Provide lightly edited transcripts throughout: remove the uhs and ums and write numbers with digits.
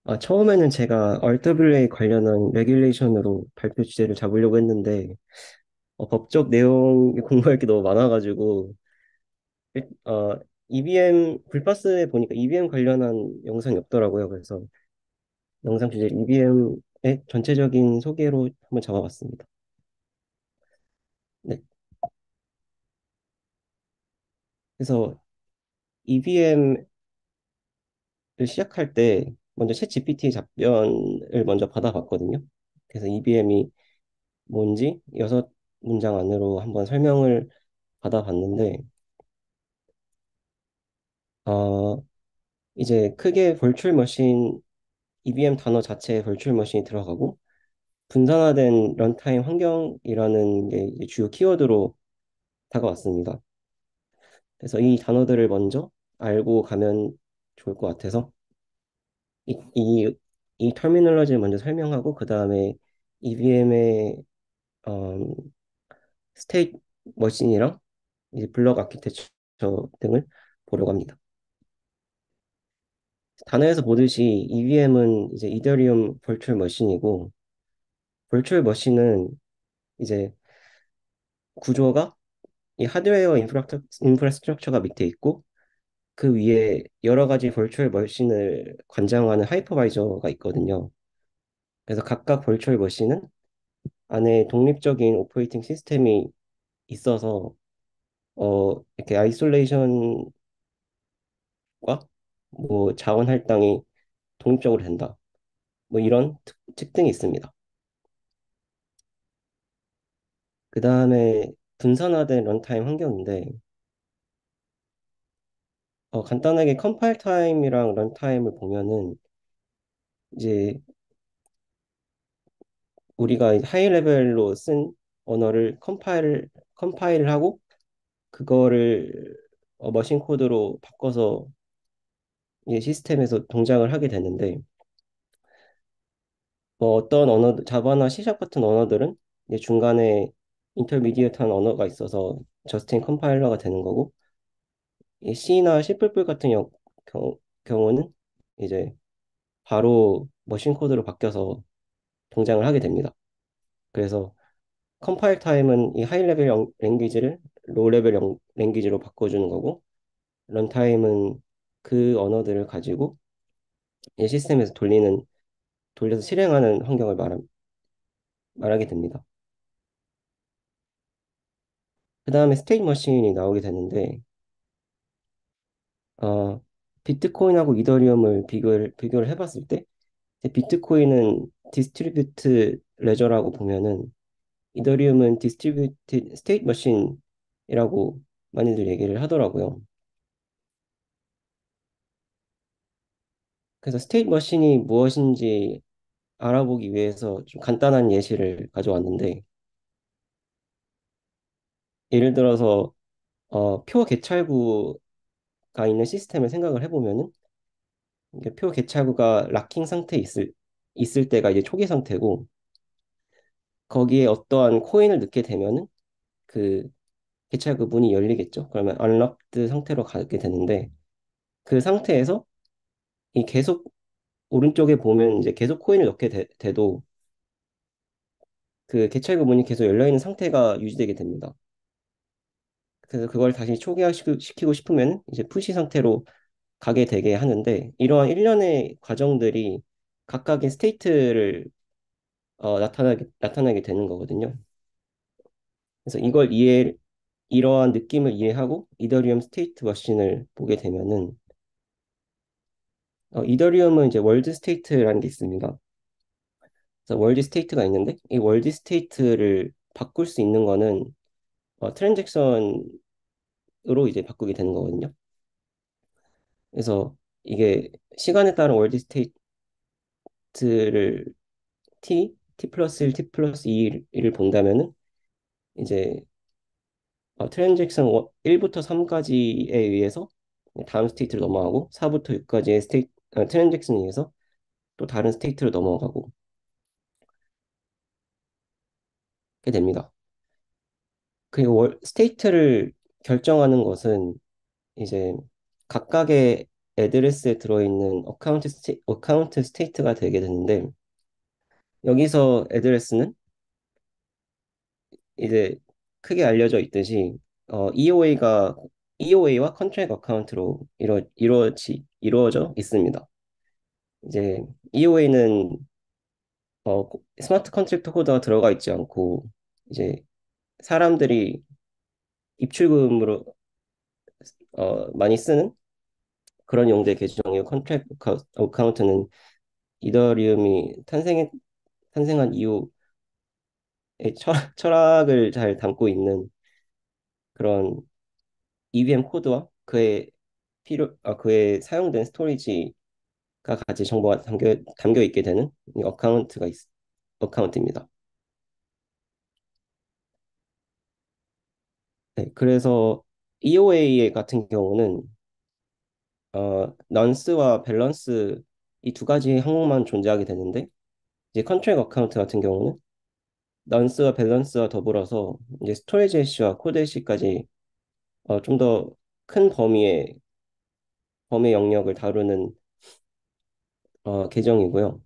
처음에는 제가 RWA 관련한 레귤레이션으로 발표 주제를 잡으려고 했는데, 법적 내용 공부할 게 너무 많아가지고, EVM, 불파스에 보니까 EVM 관련한 영상이 없더라고요. 그래서 영상 주제 EVM의 전체적인 소개로 한번 잡아봤습니다. 네. 그래서 EVM을 시작할 때 먼저 챗 GPT 답변을 먼저 받아봤거든요. 그래서 EVM이 뭔지 6문장 안으로 한번 설명을 받아봤는데, 어, 이제 크게 벌추얼 머신, EVM 단어 자체에 벌추얼 머신이 들어가고, 분산화된 런타임 환경이라는 게 이제 주요 키워드로 다가왔습니다. 그래서 이 단어들을 먼저 알고 가면 좋을 것 같아서, 이, 이, 이 터미널로지를 먼저 설명하고, 그 다음에 EVM의 스테이트 머신이랑 이제 블록 아키텍처 등을 보려고 합니다. 단어에서 보듯이 EVM은 이제 이더리움 벌추얼 머신이고, 벌추얼 머신은 이제 구조가 이 하드웨어 인프라스트럭처가 밑에 있고, 그 위에 여러 가지 벌추얼 머신을 관장하는 하이퍼바이저가 있거든요. 그래서 각각 벌추얼 머신은 안에 독립적인 오퍼레이팅 시스템이 있어서 이렇게 아이솔레이션과 뭐 자원 할당이 독립적으로 된다. 뭐 이런 특징이 있습니다. 그 다음에 분산화된 런타임 환경인데, 간단하게 컴파일 타임이랑 런타임을 보면은 이제 우리가 하이 레벨로 쓴 언어를 컴파일을 하고 그거를 머신 코드로 바꿔서 이 시스템에서 동작을 하게 되는데, 뭐 어떤 언어, 자바나 C샵 같은 언어들은 이제 중간에 인터미디어트한 언어가 있어서 저스틴 컴파일러가 되는 거고, 이 C나 C++ 같은 경우는 이제 바로 머신 코드로 바뀌어서 동작을 하게 됩니다. 그래서 컴파일 타임은 이 하이 레벨 랭귀지를 로우 레벨 랭귀지로 바꿔주는 거고, 런타임은 그 언어들을 가지고 이 시스템에서 돌려서 실행하는 환경을 말하게 됩니다. 그 다음에 스테이트 머신이 나오게 되는데, 어, 비트코인하고 이더리움을 비교를 해봤을 때, 이제 비트코인은 디스트리뷰트 레저라고 보면은, 이더리움은 디스트리뷰트 스테이트 머신이라고 많이들 얘기를 하더라고요. 그래서 스테이트 머신이 무엇인지 알아보기 위해서 좀 간단한 예시를 가져왔는데, 예를 들어서 표 개찰구가 있는 시스템을 생각을 해보면은, 이게 표 개찰구가 락킹 상태에 있을 때가 이제 초기 상태고, 거기에 어떠한 코인을 넣게 되면은 그 개찰구 문이 열리겠죠. 그러면 언락드 상태로 가게 되는데, 그 상태에서 이 계속 오른쪽에 보면 이제 계속 코인을 넣게 돼도 그 개찰구 문이 계속 열려 있는 상태가 유지되게 됩니다. 그래서 그걸 다시 초기화시키고 싶으면 이제 푸시 상태로 가게 되게 하는데, 이러한 일련의 과정들이 각각의 스테이트를 나타나게 되는 거거든요. 그래서 이러한 느낌을 이해하고 이더리움 스테이트 머신을 보게 되면은, 이더리움은 이제 월드 스테이트라는 게 있습니다. 그래서 월드 스테이트가 있는데, 이 월드 스테이트를 바꿀 수 있는 거는 트랜잭션으로 이제 바꾸게 되는 거거든요. 그래서 이게 시간에 따른 월드 스테이트를 T 플러스 1, T 플러스 2를 본다면은 이제 트랜잭션 1부터 3까지에 의해서 다음 스테이트로 넘어가고, 4부터 6까지의 트랜잭션에 의해서 또 다른 스테이트로 넘어가고 게 됩니다. 그리고 스테이트를 결정하는 것은 이제 각각의 애드레스에 들어있는 어카운트 스테이트가 되게 되는데, 여기서 애드레스는 이제 크게 알려져 있듯이 EOA와 컨트랙 어카운트로 이루어져 있습니다. 이제 EOA는 스마트 컨트랙트 코드가 들어가 있지 않고 이제 사람들이 입출금으로 많이 쓰는 그런 용도의 계정이고, 컨트랙 어카운트는 이더리움이 탄생한 이후의 철학을 잘 담고 있는 그런 EVM 코드와 그에 사용된 스토리지가 같이 정보가 담겨 있게 되는 이 어카운트입니다. 네, 그래서 EOA 같은 경우는 넌스와 밸런스 이 두 가지 항목만 존재하게 되는데, 이제 컨트랙 어카운트 같은 경우는 넌스와 밸런스와 더불어서 이제 스토리지 해시와 코드 해시까지 좀 더 큰 범위의 영역을 다루는 계정이고요.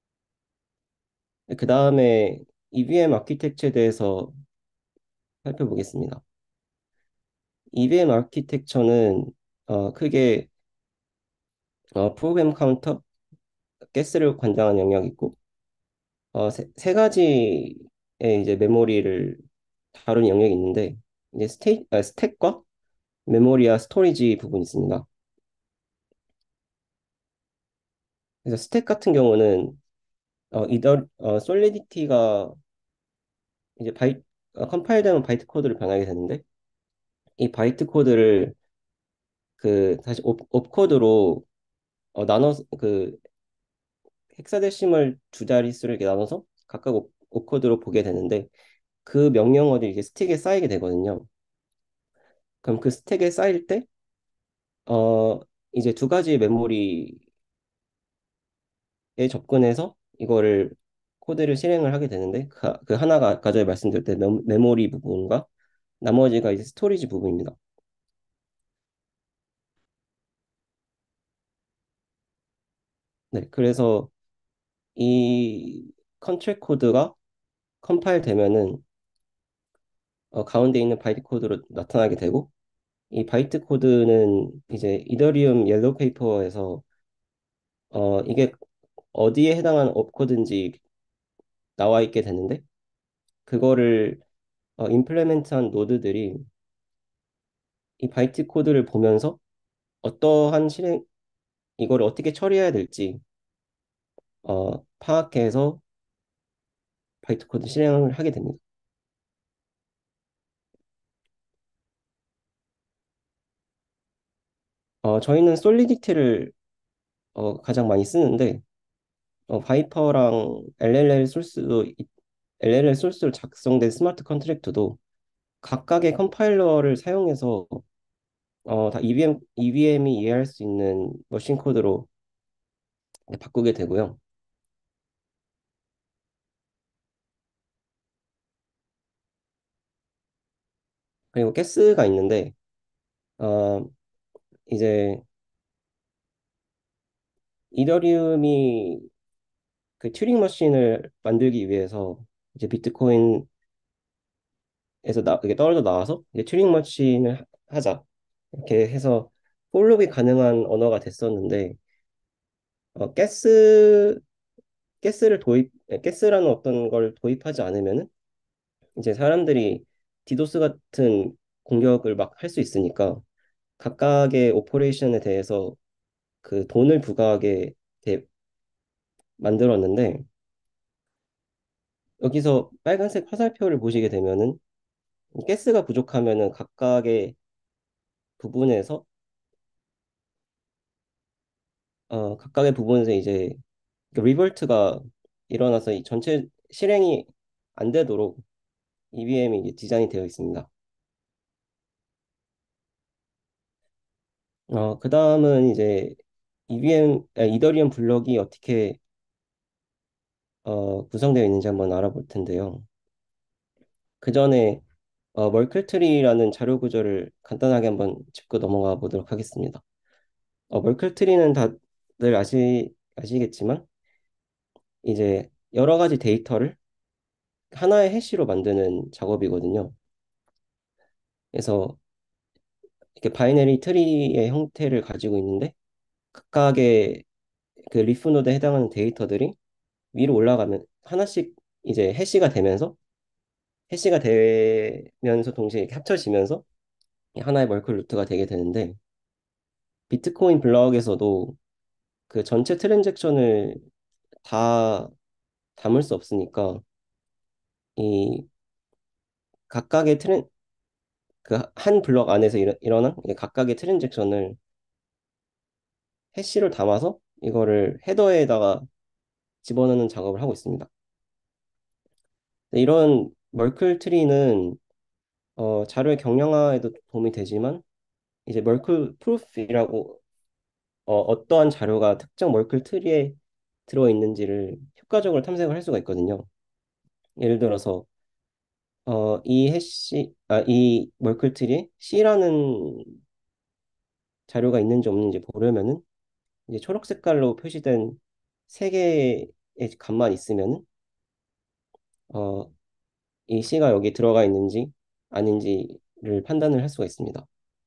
그 다음에 EVM 아키텍처에 대해서 살펴보겠습니다. EVM 아키텍처는 크게 프로그램 카운터, 가스를 관장한 영역이 있고, 세 가지의 이제 메모리를 다룬 영역이 있는데, 이제 스택과 메모리와 스토리지 부분이 있습니다. 그래서 스택 같은 경우는 솔리디티가 이제 컴파일되면 바이트 코드를 변하게 되는데, 이 바이트 코드를 다시 옵코드로 나눠서 헥사데시멀 두 자릿수를 이렇게 나눠서 각각 옵코드로 보게 되는데, 그 명령어들이 이제 스택에 쌓이게 되거든요. 그럼 그 스택에 쌓일 때 어, 이제 두 가지 메모리에 접근해서 이거를 코드를 실행을 하게 되는데, 그 하나가 아까 전에 말씀드렸던 메모리 부분과 나머지가 이제 스토리지 부분입니다. 네, 그래서 이 컨트랙 코드가 컴파일 되면은 가운데 있는 바이트 코드로 나타나게 되고, 이 바이트 코드는 이제 이더리움 옐로우 페이퍼에서 이게 어디에 해당하는 업코드인지 나와 있게 되는데, 그거를 임플레멘트한 노드들이 이 바이트 코드를 보면서 어떠한 이걸 어떻게 처리해야 될지 파악해서 바이트 코드 실행을 하게 됩니다. 저희는 솔리디티를 가장 많이 쓰는데, 바이퍼랑 LLL 소스로 작성된 스마트 컨트랙트도 각각의 컴파일러를 사용해서 다 EVM이 이해할 수 있는 머신 코드로 바꾸게 되고요. 그리고 가스가 있는데, 어, 이제 이더리움이 그 튜링 머신을 만들기 위해서 이제 비트코인에서 이게 떨어져 나와서 이제 튜링 머신을 하자 이렇게 해서 폴롭이 가능한 언어가 됐었는데, 어, 가스 가스라는 어떤 걸 도입하지 않으면은 이제 사람들이 디도스 같은 공격을 막 할 수 있으니까 각각의 오퍼레이션에 대해서 그 돈을 부과하게 만들었는데, 여기서 빨간색 화살표를 보시게 되면은 가스가 부족하면은 부분에서 각각의 부분에서 이제 리볼트가 일어나서 이 전체 실행이 안 되도록 EVM이 이제 디자인이 되어 있습니다. 그 다음은 이제 이더리움 블록이 어떻게 구성되어 있는지 한번 알아볼 텐데요. 그 전에 멀클트리라는 자료 구조를 간단하게 한번 짚고 넘어가 보도록 하겠습니다. 멀클 트리는 다들 아시겠지만 이제 여러 가지 데이터를 하나의 해시로 만드는 작업이거든요. 그래서 이렇게 바이너리 트리의 형태를 가지고 있는데 각각의 그 리프 노드에 해당하는 데이터들이 위로 올라가면 하나씩 이제 해시가 되면서 동시에 이렇게 합쳐지면서 하나의 멀클 루트가 되게 되는데 비트코인 블럭에서도 그 전체 트랜잭션을 다 담을 수 없으니까 이 각각의 그 한 블럭 안에서 일어난 각각의 트랜잭션을 해시를 담아서 이거를 헤더에다가 집어넣는 작업을 하고 있습니다. 이런 멀클 트리는 자료의 경량화에도 도움이 되지만 이제 멀클 프루프이라고 어떠한 자료가 특정 멀클 트리에 들어있는지를 효과적으로 탐색을 할 수가 있거든요. 예를 들어서 이 멀클 트리에 C라는 자료가 있는지 없는지 보려면은 이제 초록 색깔로 표시된 세 개의 값만 있으면은 어, 이 C가 여기 들어가 있는지 아닌지를 판단을 할 수가 있습니다.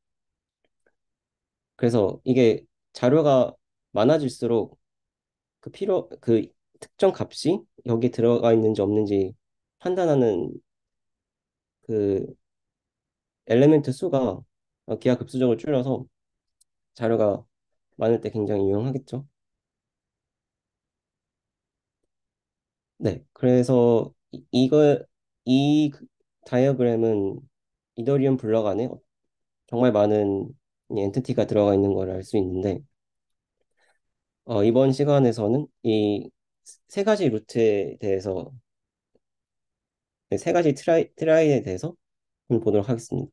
그래서 이게 자료가 많아질수록 그 특정 값이 여기 들어가 있는지 없는지 판단하는 그 엘리멘트 수가 기하급수적으로 줄여서 자료가 많을 때 굉장히 유용하겠죠. 네. 그래서 이 다이어그램은 이더리움 블럭 안에 정말 많은 이 엔티티가 들어가 있는 걸 알 수 있는데 이번 시간에서는 이 세 가지 루트에 대해서 세 가지 트라이에 대해서 한번 보도록 하겠습니다.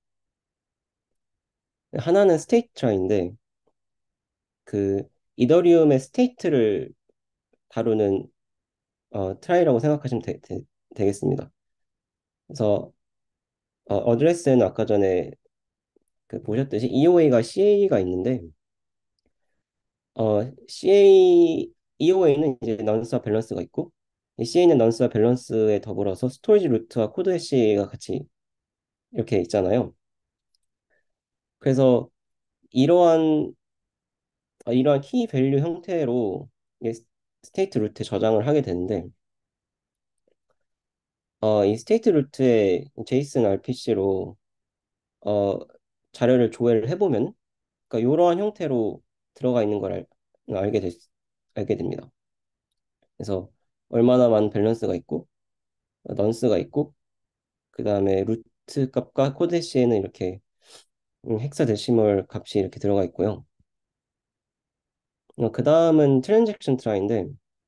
하나는 스테이트 트라이인데 그 이더리움의 스테이트를 다루는 트라이라고 생각하시면 되겠습니다. 그래서 어드레스에는 아까 전에 그 보셨듯이 EOA가 CA가 있는데 EOA는 이제 넌스와 밸런스가 있고 이 CA는 넌스와 밸런스에 더불어서 스토리지 루트와 코드 해시가 같이 이렇게 있잖아요. 그래서 이러한 이러한 키 밸류 형태로 이 스테이트 루트에 저장을 하게 되는데 이 스테이트 루트에 제이슨 RPC로 어, 자료를 조회를 해보면 그러니까 이러한 형태로 들어가 있는 걸 알게 알게 됩니다. 그래서 얼마나 많은 밸런스가 있고 넌스가 있고 그 다음에 루트 값과 코드 해시에는 이렇게 헥사데시멀 값이 이렇게 들어가 있고요. 그 다음은 트랜잭션 트라이인데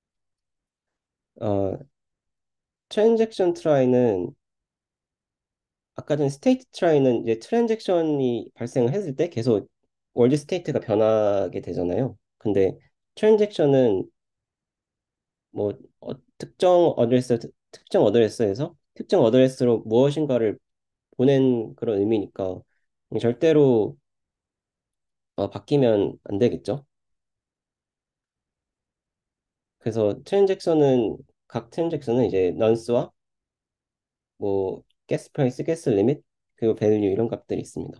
어, 트랜잭션 트라이는 아까 전 스테이트 트라이는 이제 트랜잭션이 발생을 했을 때 계속 월드 스테이트가 변하게 되잖아요. 근데 트랜잭션은 뭐 특정 어드레스에서 특정 어드레스로 무엇인가를 보낸 그런 의미니까 절대로 바뀌면 안 되겠죠. 그래서 각 트랜잭션은 이제 넌스와 뭐 가스 프라이스, 가스 리밋 그리고 밸류 이런 값들이 있습니다.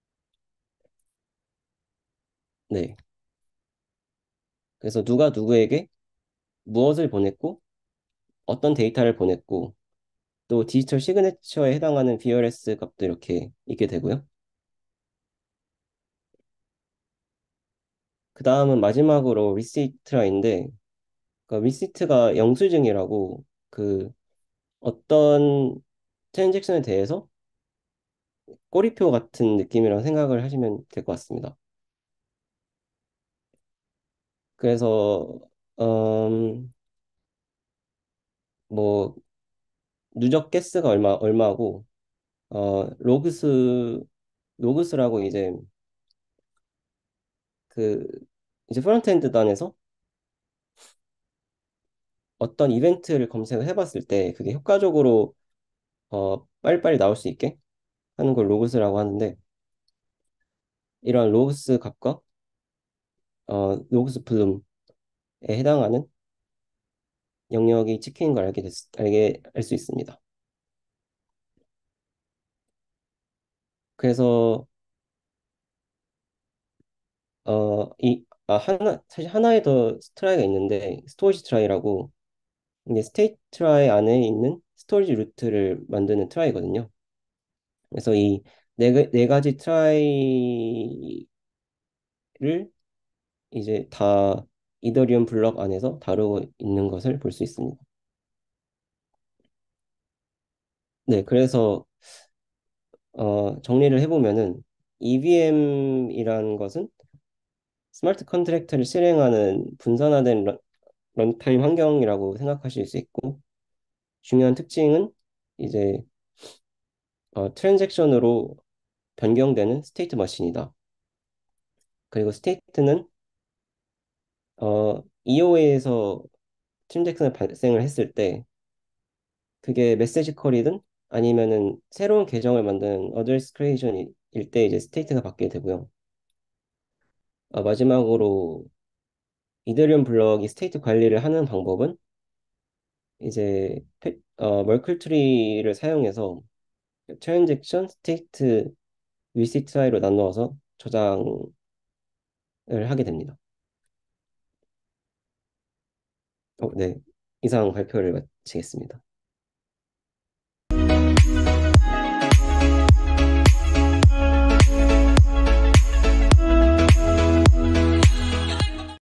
네. 그래서 누가 누구에게 무엇을 보냈고 어떤 데이터를 보냈고 또 디지털 시그네처에 해당하는 BRS 값도 이렇게 있게 되고요. 그 다음은 마지막으로 리시트라인데 그 리시트가 영수증이라고 그 어떤 트랜잭션에 대해서 꼬리표 같은 느낌이라고 생각을 하시면 될 것 같습니다. 그래서 뭐 누적 가스가 얼마고 로그스라고 그 이제 프론트엔드 단에서 어떤 이벤트를 검색을 해봤을 때 그게 효과적으로 빨리빨리 나올 수 있게 하는 걸 로그스라고 하는데 이러한 로그스 값과 로그스 플룸에 해당하는 영역이 찍힌 걸 알 수 있습니다. 그래서 사실 하나의 더 트라이가 있는데 스토리지 트라이라고, 이게 스테이트 트라이 안에 있는 스토리지 루트를 만드는 트라이거든요. 그래서 이 네 가지 트라이를 이제 다 이더리움 블록 안에서 다루고 있는 것을 볼 수 있습니다. 네, 그래서 정리를 해보면은 EVM이란 것은 스마트 컨트랙트를 실행하는 분산화된 런타임 환경이라고 생각하실 수 있고, 중요한 특징은 이제 트랜잭션으로 변경되는 스테이트 머신이다. 그리고 스테이트는 EOA에서 트랜잭션을 발생을 했을 때 그게 메시지 컬이든 아니면은 새로운 계정을 만드는 어드레스 크리에이션일 때 이제 스테이트가 바뀌게 되고요. 마지막으로 이더리움 블럭이 스테이트 관리를 하는 방법은 이제 멀클 트리를 사용해서 트랜잭션 스테이트 위시 트라이로 나누어서 저장을 하게 됩니다. 네. 이상 발표를 마치겠습니다.